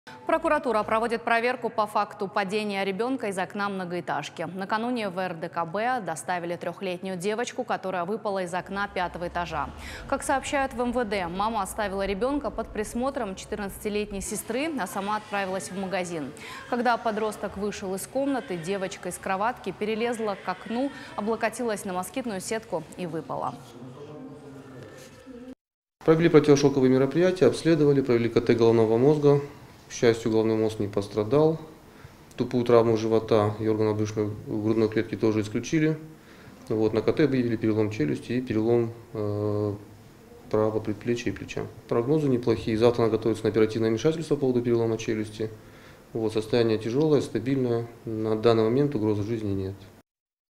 Прокуратура проводит проверку по факту падения ребенка из окна многоэтажки. Накануне в РДКБ доставили трехлетнюю девочку, которая выпала из окна 5-го этажа. Как сообщают в МВД, мама оставила ребенка под присмотром 14-летней сестры, а сама отправилась в магазин. Когда подросток вышел из комнаты, девочка из кроватки перелезла к окну, облокотилась на москитную сетку и выпала. Провели противошоковые мероприятия, обследовали, провели КТ головного мозга. К счастью, головной мозг не пострадал. Тупую травму живота и органов брюшно-грудной клетки тоже исключили. На КТ выявили перелом челюсти и перелом правого предплечья и плеча. Прогнозы неплохие. Завтра она готовится на оперативное вмешательство по поводу перелома челюсти. Состояние тяжелое, стабильное. На данный момент угрозы жизни нет.